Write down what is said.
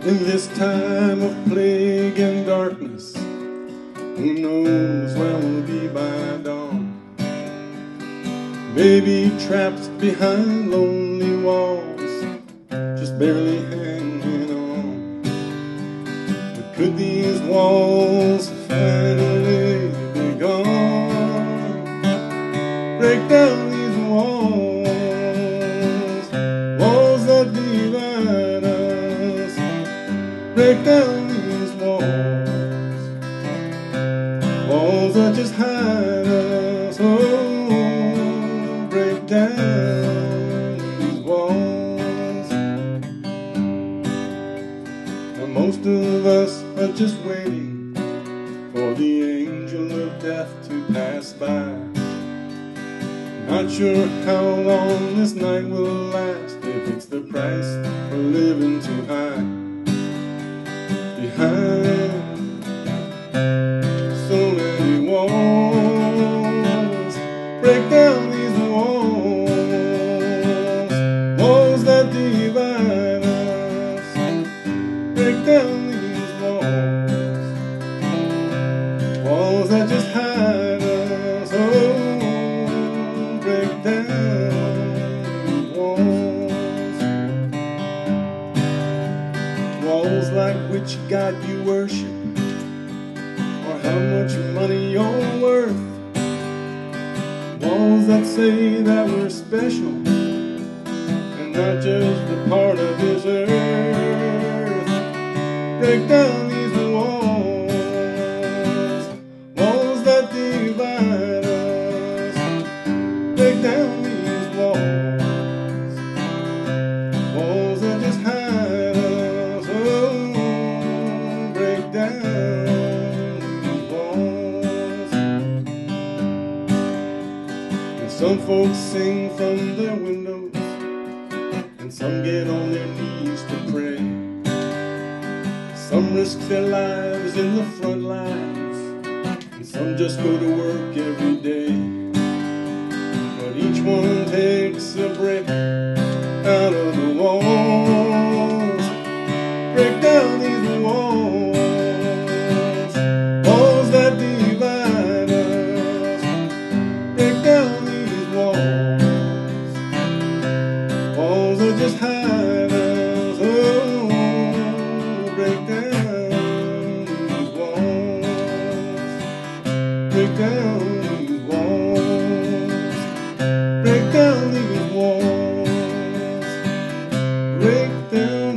In this time of plague and darkness, who knows where we'll be by dawn? Maybe trapped behind lonely walls, just barely hanging on. But could these walls finally be gone? Break down these walls, walls that divide us. Break down these walls, walls that just hide us. Oh, break down these walls. Now most of us are just waiting for the angel of death to pass by. Not sure how long this night will last, if it's the price for living too high. Behind so many walls, break down these walls, walls that divide us. Break down these walls, walls that just hide us. Oh, break down these walls, walls like which God you worship, or how much money you're worth. Walls that say that we're special and not just a part of His earth. Break down these walls, walls that divide us. Break down these walls, walls that just hide us. Oh, break down these walls. And some folks sing from their windows, and some get on their knees to pray. Some risk their lives in the front lines, and some just go to work every day. But each one takes a brick out of the walls. Break down these walls, walls that divide us. Break down these walls, walls that just hide us. Oh, break down these walls, break down these walls, break down these walls, break down.